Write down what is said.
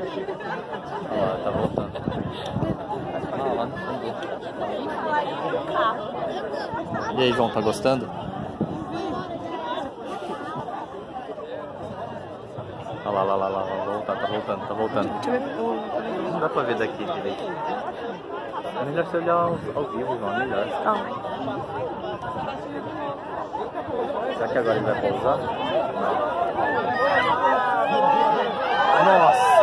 Olha lá, tá voltando. Ah, lá no fundo. E aí, João, tá gostando? Olha lá, vai voltar, tá voltando. Não dá pra ver daqui direito. É melhor você olhar ao vivo, João, é melhor. Será que agora ele vai pousar? Não. Nossa!